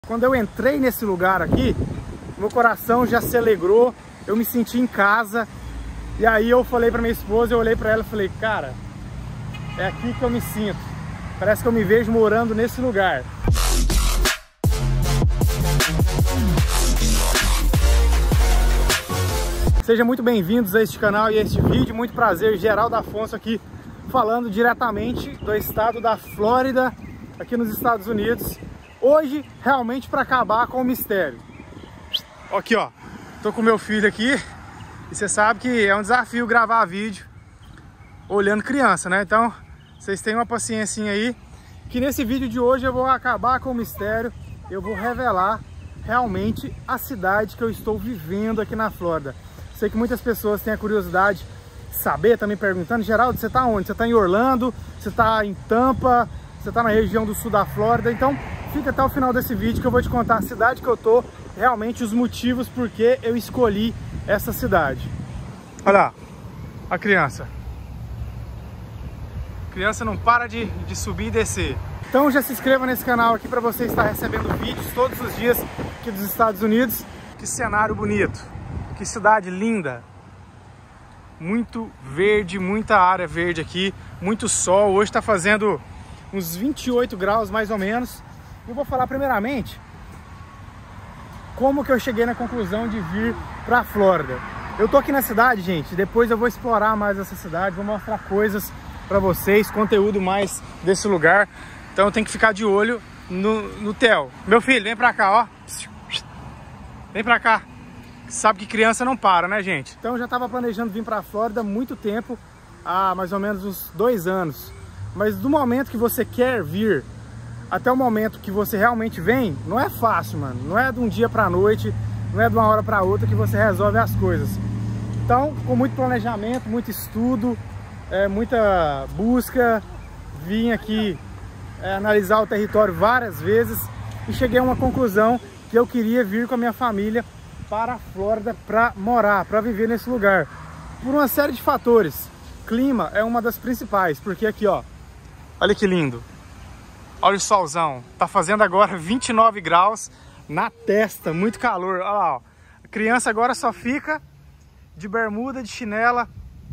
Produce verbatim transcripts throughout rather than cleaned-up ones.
Quando eu entrei nesse lugar aqui, meu coração já se alegrou, eu me senti em casa. E aí eu falei pra minha esposa, eu olhei pra ela e falei, cara, é aqui que eu me sinto. Parece que eu me vejo morando nesse lugar. Sejam muito bem-vindos a este canal e a este vídeo. Muito prazer, Geraldo Afonso aqui, falando diretamente do estado da Flórida, aqui nos Estados Unidos. Hoje, realmente para acabar com o mistério. Aqui, ó, tô com meu filho aqui e você sabe que é um desafio gravar vídeo olhando criança, né? Então, vocês tenham uma paciência aí, que nesse vídeo de hoje eu vou acabar com o mistério. Eu vou revelar realmente a cidade que eu estou vivendo aqui na Flórida. Sei que muitas pessoas têm a curiosidade de saber, tá me perguntando, Geraldo, você tá onde? Você tá em Orlando? Você tá em Tampa? Você tá na região do sul da Flórida? Então, fica até o final desse vídeo que eu vou te contar a cidade que eu tô, realmente os motivos por que eu escolhi essa cidade. Olha lá, a criança. A criança não para de, de subir e descer. Então já se inscreva nesse canal aqui para você estar recebendo vídeos todos os dias aqui dos Estados Unidos. Que cenário bonito, que cidade linda. Muito verde, muita área verde aqui, muito sol. Hoje está fazendo uns vinte e oito graus mais ou menos. Eu vou falar primeiramente como que eu cheguei na conclusão de vir para a Flórida. Eu tô aqui na cidade, gente, depois eu vou explorar mais essa cidade, vou mostrar coisas para vocês, conteúdo mais desse lugar. Então eu tenho que ficar de olho no, no Theo. Meu filho, vem pra cá, ó. Vem pra cá. Sabe que criança não para, né, gente? Então eu já tava planejando vir para a Flórida há muito tempo, há mais ou menos uns dois anos. Mas do momento que você quer vir até o momento que você realmente vem, não é fácil, mano. Não é de um dia pra noite, não é de uma hora pra outra que você resolve as coisas. Então, com muito planejamento, muito estudo, é, muita busca, vim aqui é, analisar o território várias vezes e cheguei a uma conclusão que eu queria vir com a minha família para a Flórida para morar, para viver nesse lugar. Por uma série de fatores. Clima é uma das principais, porque aqui, ó, olha que lindo. Olha o solzão, tá fazendo agora vinte e nove graus na testa, muito calor. Olha lá, ó. A criança agora só fica de bermuda, de chinela,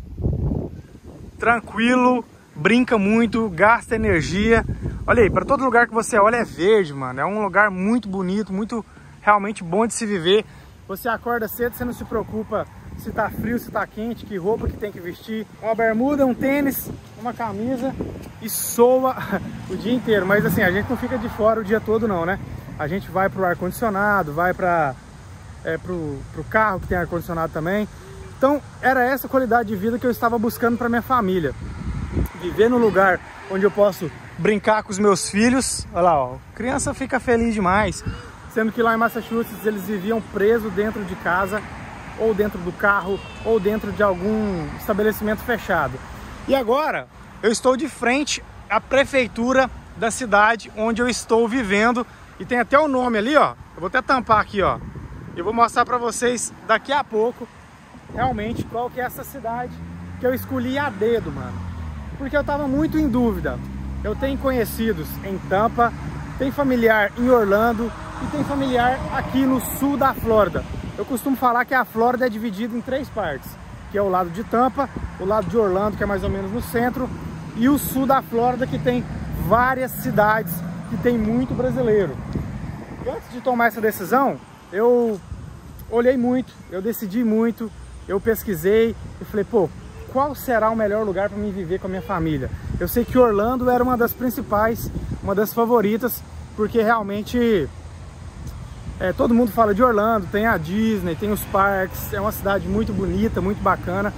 tranquilo, brinca muito, gasta energia. Olha aí, para todo lugar que você olha é verde, mano. É um lugar muito bonito, muito realmente bom de se viver. Você acorda cedo, você não se preocupa se tá frio, se tá quente, que roupa que tem que vestir. Uma bermuda, um tênis, uma camisa e soa o dia inteiro. Mas assim, a gente não fica de fora o dia todo não, né? A gente vai pro ar-condicionado, vai para é, pro, pro carro que tem ar-condicionado também. Então era essa qualidade de vida que eu estava buscando para minha família. Viver num lugar onde eu posso brincar com os meus filhos. Olha lá, ó, a criança fica feliz demais. Sendo que lá em Massachusetts eles viviam presos dentro de casa, ou dentro do carro, ou dentro de algum estabelecimento fechado. E agora eu estou de frente à prefeitura da cidade onde eu estou vivendo. E tem até o nome ali, ó. Eu vou até tampar aqui, ó. Eu vou mostrar para vocês daqui a pouco realmente qual que é essa cidade que eu escolhi a dedo, mano. Porque eu tava muito em dúvida. Eu tenho conhecidos em Tampa, tem familiar em Orlando e tem familiar aqui no sul da Flórida. Eu costumo falar que a Flórida é dividida em três partes, que é o lado de Tampa, o lado de Orlando, que é mais ou menos no centro, e o sul da Flórida, que tem várias cidades, que tem muito brasileiro. E antes de tomar essa decisão, eu olhei muito, eu decidi muito, eu pesquisei e falei, pô, qual será o melhor lugar para mim viver com a minha família? Eu sei que Orlando era uma das principais, uma das favoritas, porque realmente É, todo mundo fala de Orlando, tem a Disney, tem os parques, é uma cidade muito bonita, muito bacana.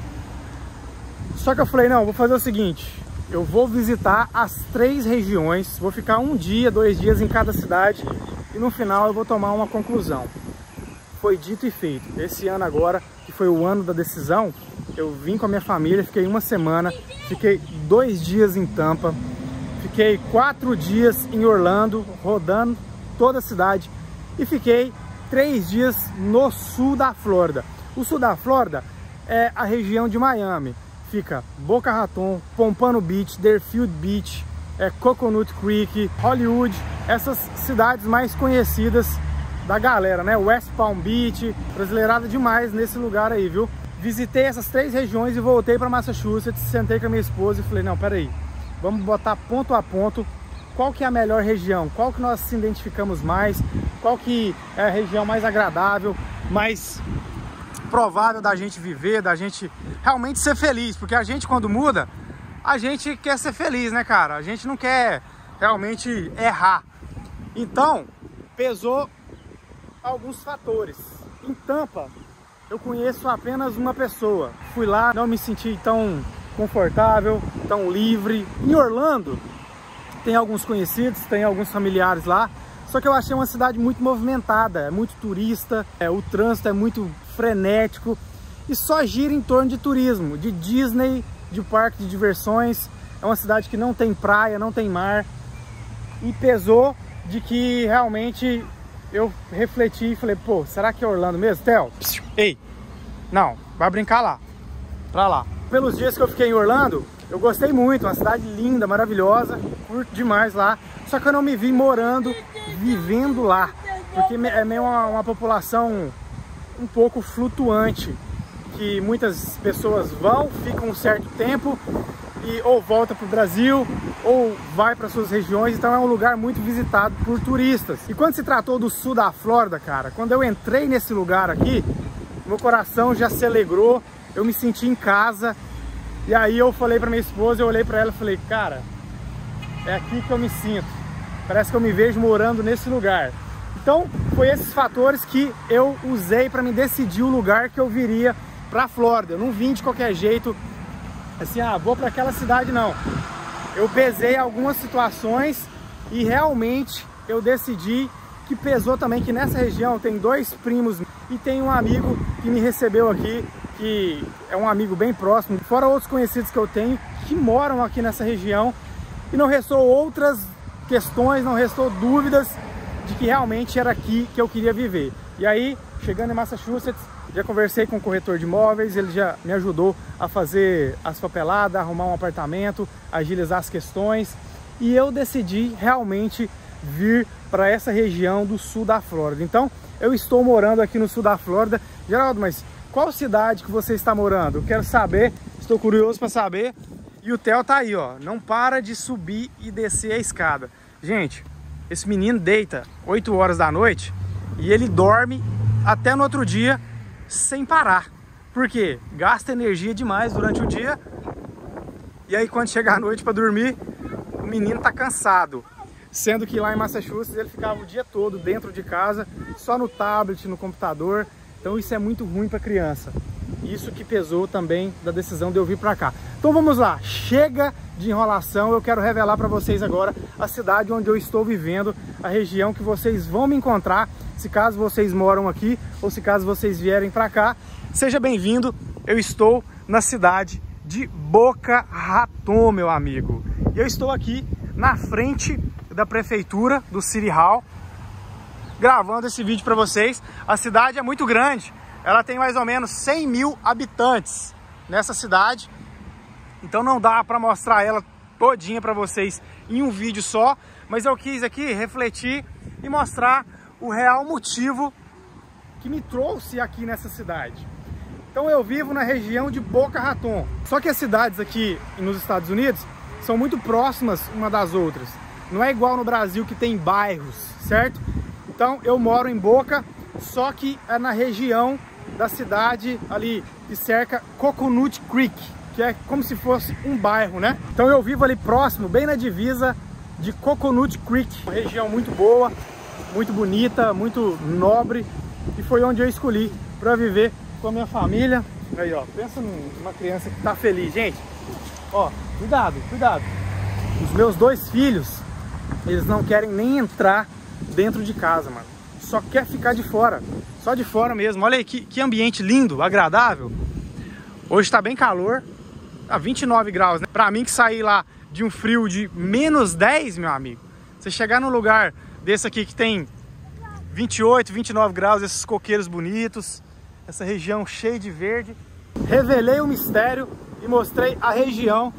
Só que eu falei, não, vou fazer o seguinte, eu vou visitar as três regiões, vou ficar um dia, dois dias em cada cidade e no final eu vou tomar uma conclusão. Foi dito e feito. Esse ano agora, que foi o ano da decisão, eu vim com a minha família, fiquei uma semana, fiquei dois dias em Tampa, fiquei quatro dias em Orlando, rodando toda a cidade. E fiquei três dias no sul da Flórida. O sul da Flórida é a região de Miami. Fica Boca Raton, Pompano Beach, Deerfield Beach, é, Coconut Creek, Hollywood, essas cidades mais conhecidas da galera, né? West Palm Beach, brasileirada demais nesse lugar aí, viu? Visitei essas três regiões e voltei para Massachusetts, sentei com a minha esposa e falei, não, peraí, vamos botar ponto a ponto qual que é a melhor região, qual que nós se identificamos mais, qual que é a região mais agradável, mais provável da gente viver, da gente realmente ser feliz, porque a gente quando muda, a gente quer ser feliz, né, cara? A gente não quer realmente errar. Então, pesou alguns fatores. Em Tampa, eu conheço apenas uma pessoa. Fui lá, não me senti tão confortável, tão livre. Em Orlando, tem alguns conhecidos, tem alguns familiares lá. Só que eu achei uma cidade muito movimentada, é muito turista, é, o trânsito é muito frenético e só gira em torno de turismo, de Disney, de parque de diversões. É uma cidade que não tem praia, não tem mar. E pesou de que realmente eu refleti e falei, pô, será que é Orlando mesmo? Theo, ei, não, vai brincar lá, pra lá. Pelos dias que eu fiquei em Orlando, eu gostei muito, uma cidade linda, maravilhosa, curto demais lá. Só que eu não me vi morando, vivendo lá, porque é meio uma, uma população um pouco flutuante, que muitas pessoas vão, ficam um certo tempo e ou volta para o Brasil ou vai para suas regiões, então é um lugar muito visitado por turistas. E quando se tratou do sul da Flórida, cara, quando eu entrei nesse lugar aqui, meu coração já se alegrou, eu me senti em casa. E aí eu falei para minha esposa, eu olhei para ela e falei, cara, é aqui que eu me sinto, parece que eu me vejo morando nesse lugar. Então foi esses fatores que eu usei para me decidir o lugar que eu viria para a Flórida. Eu não vim de qualquer jeito, assim, ah, vou para aquela cidade, não. Eu pesei algumas situações e realmente eu decidi, que pesou também, que nessa região tem dois primos e tem um amigo que me recebeu aqui, que é um amigo bem próximo, fora outros conhecidos que eu tenho que moram aqui nessa região, e não restou outras questões, não restou dúvidas de que realmente era aqui que eu queria viver. E aí, chegando em Massachusetts, já conversei com o corretor de imóveis, ele já me ajudou a fazer as papeladas, arrumar um apartamento, agilizar as questões, e eu decidi realmente vir para essa região do sul da Flórida. Então, eu estou morando aqui no sul da Flórida. Geraldo, mas qual cidade que você está morando? Eu quero saber, estou curioso para saber. E o Theo tá aí, ó, não para de subir e descer a escada. Gente, esse menino deita oito horas da noite e ele dorme até no outro dia sem parar. Por quê? Gasta energia demais durante o dia e aí quando chega a noite para dormir, o menino tá cansado. Sendo que lá em Massachusetts ele ficava o dia todo dentro de casa, só no tablet, no computador. Então isso é muito ruim para criança. Isso que pesou também da decisão de eu vir para cá. Então vamos lá, chega de enrolação, eu quero revelar para vocês agora a cidade onde eu estou vivendo, a região que vocês vão me encontrar, se caso vocês moram aqui ou se caso vocês vierem para cá. Seja bem-vindo, eu estou na cidade de Boca Raton, meu amigo. E eu estou aqui na frente da prefeitura, do City Hall, gravando esse vídeo para vocês. A cidade é muito grande, ela tem mais ou menos cem mil habitantes nessa cidade, então não dá para mostrar ela todinha para vocês em um vídeo só, mas eu quis aqui refletir e mostrar o real motivo que me trouxe aqui nessa cidade. Então eu vivo na região de Boca Raton, só que as cidades aqui nos Estados Unidos são muito próximas uma das outras, não é igual no Brasil que tem bairros, certo? Então eu moro em Boca, só que é na região da cidade ali que cerca Coconut Creek, que é como se fosse um bairro, né? Então eu vivo ali próximo, bem na divisa de Coconut Creek, uma região muito boa, muito bonita, muito nobre, e foi onde eu escolhi para viver com a minha família. Aí, ó, pensa numa criança que tá feliz, gente. Ó, cuidado, cuidado. Os meus dois filhos, eles não querem nem entrar dentro de casa, mano. Só quer ficar de fora, só de fora mesmo. Olha aí que, que ambiente lindo, agradável. Hoje tá bem calor, tá vinte e nove graus, né? Pra mim que saí lá de um frio de menos dez, meu amigo, você chegar num lugar desse aqui que tem vinte e oito, vinte e nove graus, esses coqueiros bonitos, essa região cheia de verde. Revelei o mistério e mostrei a região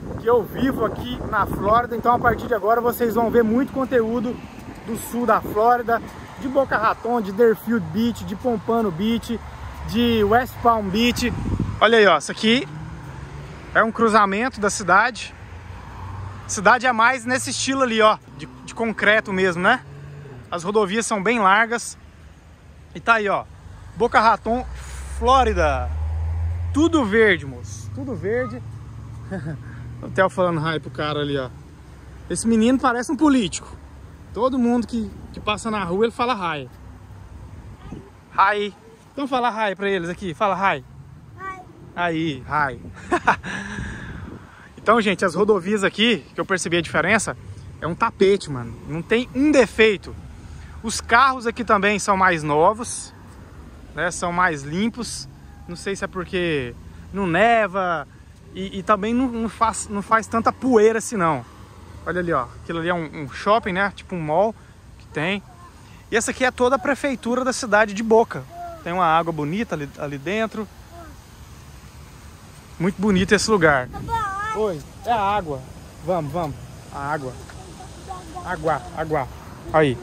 que eu vivo aqui na Flórida. Então a partir de agora vocês vão ver muito conteúdo do sul da Flórida, de Boca Raton, de Deerfield Beach, de Pompano Beach, de West Palm Beach. Olha aí, ó, isso aqui é um cruzamento da cidade. Cidade é mais nesse estilo ali, ó, de, de concreto mesmo, né? As rodovias são bem largas. E tá aí, ó, Boca Raton, Flórida. Tudo verde, moço, tudo verde. O Theo falando hi pro cara ali, ó. Esse menino parece um político. Todo mundo que, que passa na rua, ele fala hi. Hi. Então fala hi pra eles aqui, fala hi. Hi. Aí, hi. Então, gente, as rodovias aqui, que eu percebi a diferença, é um tapete, mano. Não tem um defeito. Os carros aqui também são mais novos, né? São mais limpos. Não sei se é porque não neva e, e também não, não, faz, não faz tanta poeira assim, não. Olha ali, ó. Aquilo ali é um, um shopping, né? Tipo um mall que tem. E essa aqui é toda a prefeitura da cidade de Boca. Tem uma água bonita ali, ali dentro. Muito bonito esse lugar. Oi, é a água. Vamos, vamos. A água. Água, água. Aí.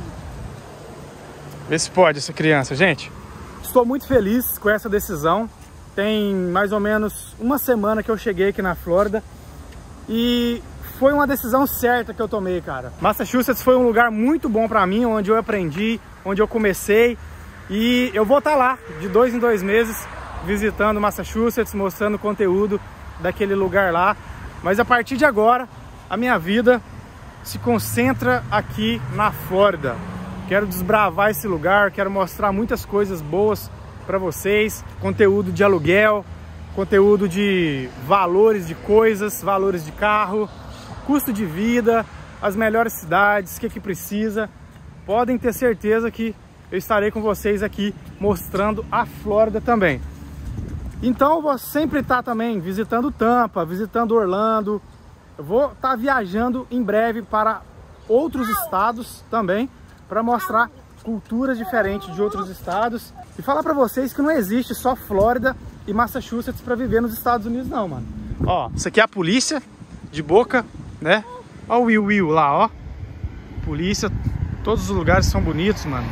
Vê se pode essa criança, gente. Estou muito feliz com essa decisão. Tem mais ou menos uma semana que eu cheguei aqui na Flórida. E foi uma decisão certa que eu tomei, cara. Massachusetts foi um lugar muito bom pra mim, onde eu aprendi, onde eu comecei. E eu vou estar lá de dois em dois meses visitando Massachusetts, mostrando conteúdo daquele lugar lá. Mas a partir de agora, a minha vida se concentra aqui na Flórida. Quero desbravar esse lugar, quero mostrar muitas coisas boas para vocês. Conteúdo de aluguel, conteúdo de valores de coisas, valores de carro, custo de vida, as melhores cidades, o que que precisa. Podem ter certeza que eu estarei com vocês aqui mostrando a Flórida também. Então eu vou sempre estar também visitando Tampa, visitando Orlando. Eu vou estar viajando em breve para outros estados também, para mostrar culturas diferentes de outros estados. E falar para vocês que não existe só Flórida e Massachusetts para viver nos Estados Unidos não, mano. Ó, isso aqui é a polícia de Boca, né? Ó o Will Will lá, ó. Polícia, todos os lugares são bonitos, mano.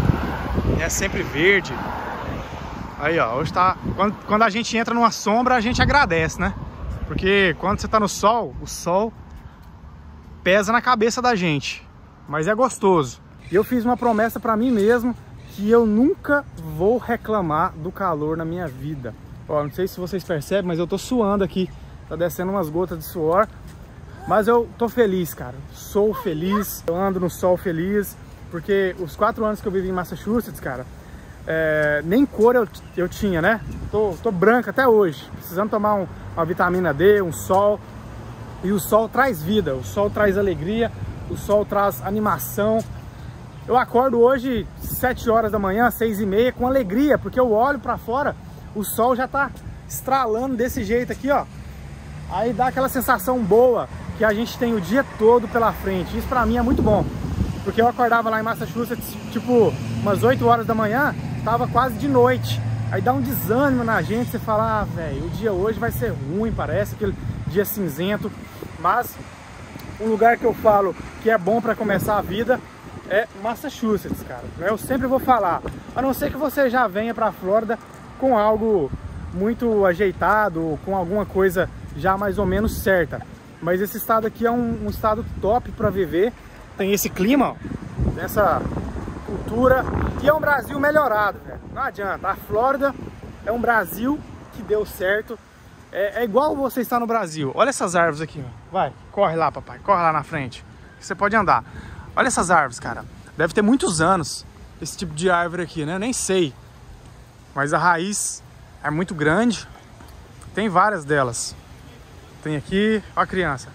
É sempre verde. Aí, ó, hoje tá... Quando, quando a gente entra numa sombra, a gente agradece, né? Porque quando você tá no sol, o sol pesa na cabeça da gente. Mas é gostoso. E eu fiz uma promessa pra mim mesmo que eu nunca vou reclamar do calor na minha vida. Ó, não sei se vocês percebem, mas eu tô suando aqui. Tá descendo umas gotas de suor. Mas eu tô feliz, cara. Sou feliz. Eu ando no sol feliz. Porque os quatro anos que eu vivi em Massachusetts, cara, é, nem cor eu, eu tinha, né? Tô, tô branca até hoje. Precisando tomar um, uma vitamina D, um sol. E o sol traz vida. O sol traz alegria. O sol traz animação. Eu acordo hoje sete horas da manhã, seis e meia, com alegria, porque eu olho pra fora, o sol já tá estralando desse jeito aqui, ó. Aí dá aquela sensação boa que a gente tem o dia todo pela frente. Isso pra mim é muito bom, porque eu acordava lá em Massachusetts, tipo, umas oito horas da manhã, tava quase de noite. Aí dá um desânimo na gente, você fala, ah, velho, o dia hoje vai ser ruim, parece aquele dia cinzento. Mas um lugar que eu falo que é bom pra começar a vida é Massachusetts, cara. Eu sempre vou falar, a não ser que você já venha pra Flórida com algo muito ajeitado, com alguma coisa já mais ou menos certa. Mas esse estado aqui é um, um estado top para viver. Tem esse clima, ó, essa cultura, e é um Brasil melhorado, velho. Não adianta, a Flórida é um Brasil que deu certo. É, é igual você estar no Brasil. Olha essas árvores aqui, ó. Vai, corre lá, papai, corre lá na frente, você pode andar. Olha essas árvores, cara. Deve ter muitos anos esse tipo de árvore aqui, né? Nem sei. Mas a raiz é muito grande. Tem várias delas. Tem aqui, ó a criança.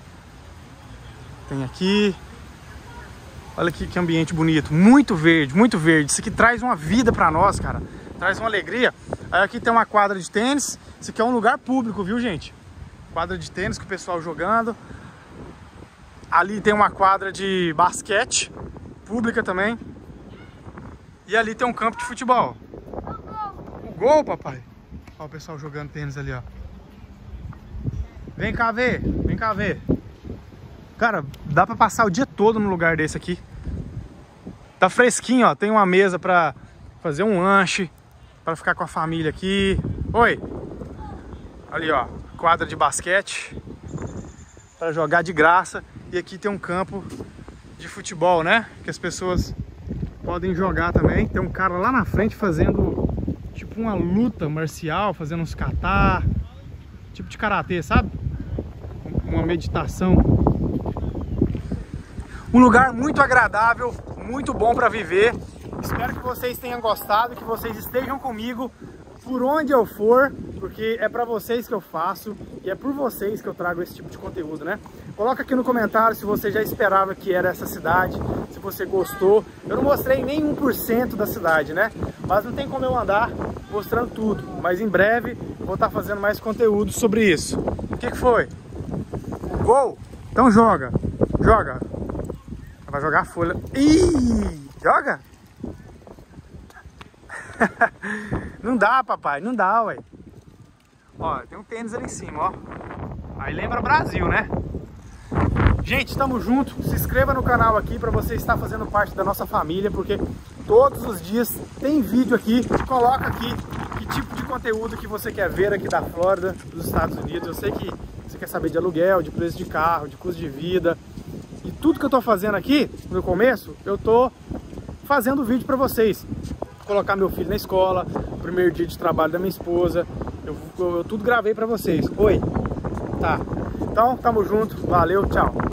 Tem aqui. Olha aqui que ambiente bonito. Muito verde, muito verde. Isso aqui traz uma vida pra nós, cara. Traz uma alegria. Aí aqui tem uma quadra de tênis. Isso aqui é um lugar público, viu, gente? Quadra de tênis com o pessoal jogando. Ali tem uma quadra de basquete, pública também. E ali tem um campo de futebol. O gol, papai. Ó o pessoal jogando tênis ali, ó. Vem cá ver, vem cá ver. Cara, dá pra passar o dia todo no lugar desse aqui. Tá fresquinho, ó. Tem uma mesa pra fazer um lanche, pra ficar com a família aqui. Oi! Ali, ó, quadra de basquete pra jogar de graça. E aqui tem um campo de futebol, né? Que as pessoas podem jogar também. Tem um cara lá na frente fazendo tipo uma luta marcial, fazendo uns kata, tipo de karatê, sabe? Uma meditação. Um lugar muito agradável, muito bom para viver. Espero que vocês tenham gostado, que vocês estejam comigo por onde eu for, porque é para vocês que eu faço e é por vocês que eu trago esse tipo de conteúdo, né? Coloca aqui no comentário se você já esperava que era essa cidade, se você gostou. Eu não mostrei nem um por cento da cidade, né? Mas não tem como eu andar mostrando tudo. Mas em breve eu vou estar fazendo mais conteúdo sobre isso. O que que foi? Gol! Então joga! Joga! Vai jogar a folha. Ih! Joga! Não dá, papai, não dá, ué. Ó, tem um tênis ali em cima, ó. Aí lembra Brasil, né? Gente, estamos juntos. Se inscreva no canal aqui para você estar fazendo parte da nossa família, porque todos os dias tem vídeo aqui. Coloca aqui que tipo de conteúdo que você quer ver aqui da Flórida, dos Estados Unidos. Eu sei que você quer saber de aluguel, de preço de carro, de custo de vida. E tudo que eu tô fazendo aqui, no começo, eu tô fazendo vídeo para vocês. Colocar meu filho na escola, o primeiro dia de trabalho da minha esposa, eu, eu, eu tudo gravei pra vocês. Oi? Tá. Então, tamo junto. Valeu, tchau.